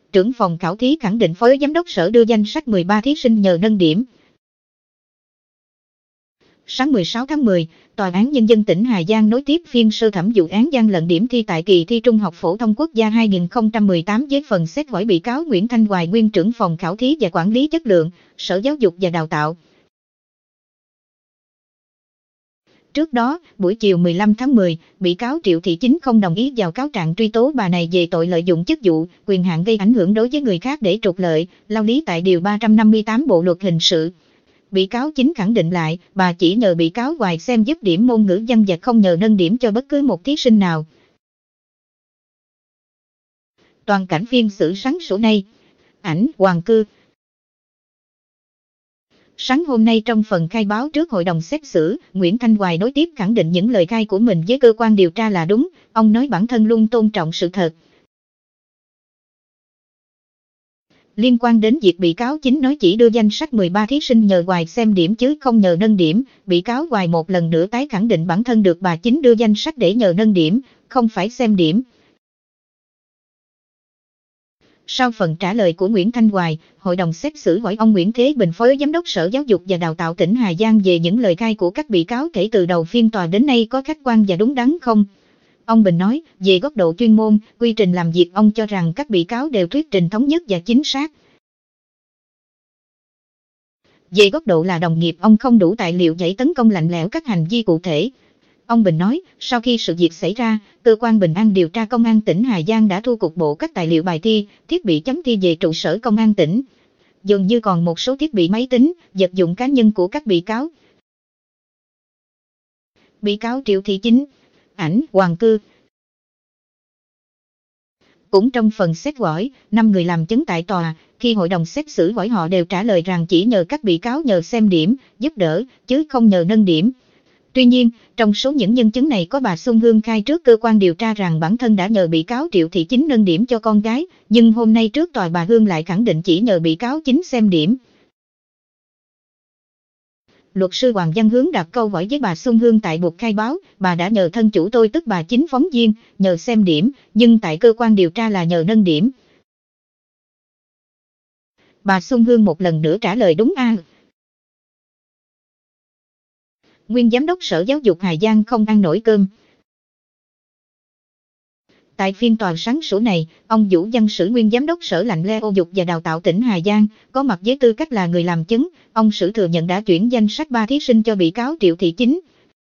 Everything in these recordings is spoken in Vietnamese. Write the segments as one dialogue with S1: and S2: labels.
S1: Trưởng phòng khảo thí khẳng định Phó Giám đốc Sở đưa danh sách 13 thí sinh nhờ nâng điểm. Sáng 16 tháng 10, Tòa án Nhân dân tỉnh Hà Giang nối tiếp phiên sơ thẩm vụ án gian lận điểm thi tại kỳ thi Trung học phổ thông quốc gia 2018 với phần xét hỏi bị cáo Nguyễn Thanh Hoài, nguyên trưởng phòng khảo thí và quản lý chất lượng, Sở Giáo dục và Đào tạo. Trước đó, buổi chiều 15 tháng 10, bị cáo Triệu Thị Chính không đồng ý vào cáo trạng truy tố bà này về tội lợi dụng chức vụ, quyền hạn gây ảnh hưởng đối với người khác để trục lợi, lao lý tại Điều 358 Bộ Luật Hình sự. Bị cáo Chính khẳng định lại, bà chỉ nhờ bị cáo Hoài xem giúp điểm môn ngữ văn và không nhờ nâng điểm cho bất cứ một thí sinh nào. Toàn cảnh phiên xử sáng sủa nay. Ảnh Hoàng Cư. Sáng hôm nay trong phần khai báo trước hội đồng xét xử, Nguyễn Thanh Hoài nối tiếp khẳng định những lời khai của mình với cơ quan điều tra là đúng, ông nói bản thân luôn tôn trọng sự thật. Liên quan đến việc bị cáo Chính nói chỉ đưa danh sách 13 thí sinh nhờ Hoài xem điểm chứ không nhờ nâng điểm, bị cáo Hoài một lần nữa tái khẳng định bản thân được bà Chính đưa danh sách để nhờ nâng điểm, không phải xem điểm. Sau phần trả lời của Nguyễn Thanh Hoài, hội đồng xét xử hỏi ông Nguyễn Thế Bình, Phó Giám đốc Sở Giáo dục và Đào tạo tỉnh Hà Giang về những lời khai của các bị cáo kể từ đầu phiên tòa đến nay có khách quan và đúng đắn không? Ông Bình nói, về góc độ chuyên môn, quy trình làm việc ông cho rằng các bị cáo đều thuyết trình thống nhất và chính xác. Về góc độ là đồng nghiệp, ông không đủ tài liệu để tấn công lạnh lẽo các hành vi cụ thể. Ông Bình nói, sau khi sự việc xảy ra, cơ quan Bình an điều tra Công an tỉnh Hà Giang đã thu cục bộ các tài liệu bài thi, thiết bị chấm thi về trụ sở Công an tỉnh. Dường như còn một số thiết bị máy tính, vật dụng cá nhân của các bị cáo. Bị cáo Triệu Thị Chính. Ảnh Hoàng Cư. Cũng trong phần xét hỏi, 5 người làm chứng tại tòa, khi hội đồng xét xử hỏi họ đều trả lời rằng chỉ nhờ các bị cáo nhờ xem điểm, giúp đỡ, chứ không nhờ nâng điểm. Tuy nhiên, trong số những nhân chứng này có bà Xuân Hương khai trước cơ quan điều tra rằng bản thân đã nhờ bị cáo Triệu Thị Chính nâng điểm cho con gái, nhưng hôm nay trước tòa bà Hương lại khẳng định chỉ nhờ bị cáo Chính xem điểm. Luật sư Hoàng Văn Hướng đặt câu hỏi với bà Xuân Hương tại buộc khai báo, bà đã nhờ thân chủ tôi tức bà Chính phóng viên, nhờ xem điểm, nhưng tại cơ quan điều tra là nhờ nâng điểm. Bà Xuân Hương một lần nữa trả lời đúng a. Nguyên Giám đốc Sở Giáo dục Hà Giang không ăn nổi cơm. Tại phiên tòa sáng sủa này, ông Vũ Văn Sử, nguyên Giám đốc Sở Lạnh Leo Dục và Đào tạo tỉnh Hà Giang, có mặt với tư cách là người làm chứng. Ông Sử thừa nhận đã chuyển danh sách 3 thí sinh cho bị cáo Triệu Thị Chính.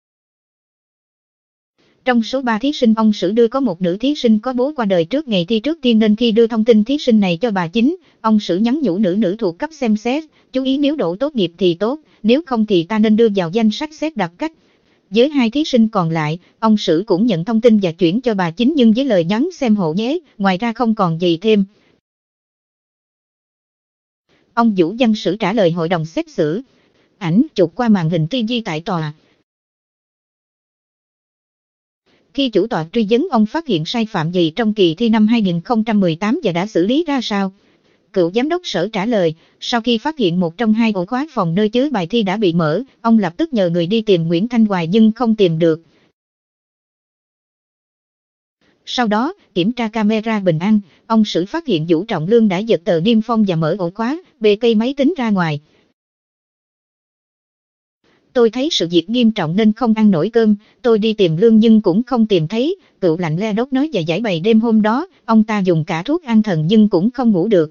S1: Trong số 3 thí sinh ông Sử đưa có một nữ thí sinh có bố qua đời trước ngày thi trước tiên, nên khi đưa thông tin thí sinh này cho bà Chính, ông Sử nhắn nhủ nữ thuộc cấp xem xét, chú ý nếu đỗ tốt nghiệp thì tốt, nếu không thì ta nên đưa vào danh sách xét đặc cách. Với 2 thí sinh còn lại, ông Sử cũng nhận thông tin và chuyển cho bà Chính nhưng với lời nhắn xem hộ nhé, ngoài ra không còn gì thêm. Ông Vũ Văn Sử trả lời hội đồng xét xử. Ảnh chụp qua màn hình TV tại tòa. Khi chủ tọa truy vấn ông phát hiện sai phạm gì trong kỳ thi năm 2018 và đã xử lý ra sao? Cựu giám đốc sở trả lời, sau khi phát hiện một trong 2 ổ khóa phòng nơi chứa bài thi đã bị mở, ông lập tức nhờ người đi tìm Nguyễn Thanh Hoài nhưng không tìm được. Sau đó, kiểm tra camera Bình An, ông Sử phát hiện Vũ Trọng Lương đã giật tờ niêm phong và mở ổ khóa, bê cây máy tính ra ngoài. Tôi thấy sự việc nghiêm trọng nên không ăn nổi cơm, tôi đi tìm Lương nhưng cũng không tìm thấy, cựu Lạnh Le Đốc nói và giải bày đêm hôm đó, ông ta dùng cả thuốc an thần nhưng cũng không ngủ được.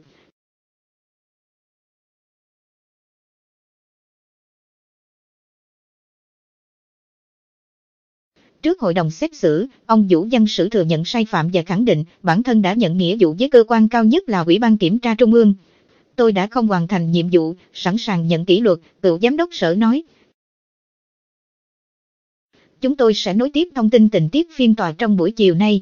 S1: Trước hội đồng xét xử, ông Vũ Văn Sử thừa nhận sai phạm và khẳng định bản thân đã nhận nghĩa vụ với cơ quan cao nhất là Ủy ban Kiểm tra Trung ương. Tôi đã không hoàn thành nhiệm vụ, sẵn sàng nhận kỷ luật, cựu giám đốc sở nói. Chúng tôi sẽ nối tiếp thông tin tình tiết phiên tòa trong buổi chiều nay.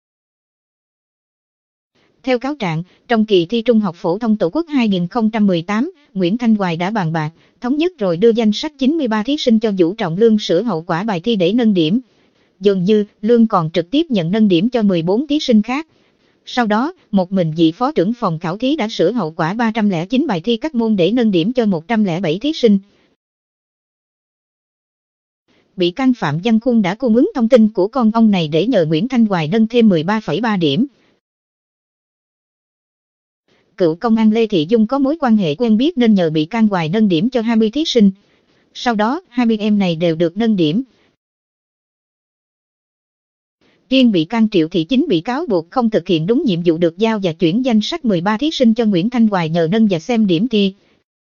S1: Theo cáo trạng, trong kỳ thi Trung học phổ thông Tổ quốc 2018, Nguyễn Thanh Hoài đã bàn bạc, thống nhất rồi đưa danh sách 93 thí sinh cho Vũ Trọng Lương sửa hậu quả bài thi để nâng điểm. Dường như, Lương còn trực tiếp nhận nâng điểm cho 14 thí sinh khác. Sau đó, một mình vị phó trưởng phòng khảo thí đã sửa hậu quả 309 bài thi các môn để nâng điểm cho 107 thí sinh. Bị can Phạm Văn Khung đã cung ứng thông tin của con ông này để nhờ Nguyễn Thanh Hoài nâng thêm 13,3 điểm. cựu công an Lê Thị Dung có mối quan hệ quen biết nên nhờ bị can Hoài nâng điểm cho 20 thí sinh. Sau đó, 20 em này đều được nâng điểm. Riêng bị can Triệu Thị Chính bị cáo buộc không thực hiện đúng nhiệm vụ được giao và chuyển danh sách 13 thí sinh cho Nguyễn Thanh Hoài nhờ nâng và xem điểm thi.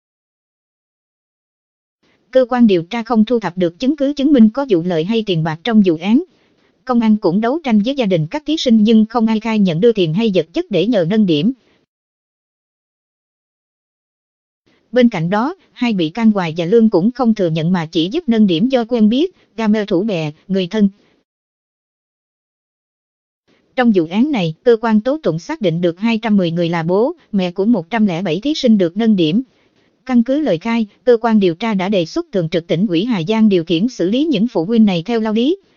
S1: Cơ quan điều tra không thu thập được chứng cứ chứng minh có vụ lợi hay tiền bạc trong vụ án. Công an cũng đấu tranh với gia đình các thí sinh nhưng không ai khai nhận đưa tiền hay vật chất để nhờ nâng điểm. Bên cạnh đó, hai bị can Hoài và Lương cũng không thừa nhận mà chỉ giúp nâng điểm do quen biết, game thủ bè, người thân. Trong vụ án này, cơ quan tố tụng xác định được 210 người là bố, mẹ của 107 thí sinh được nâng điểm. Căn cứ lời khai, cơ quan điều tra đã đề xuất Thường trực Tỉnh ủy Hà Giang điều khiển xử lý những phụ huynh này theo lao lý.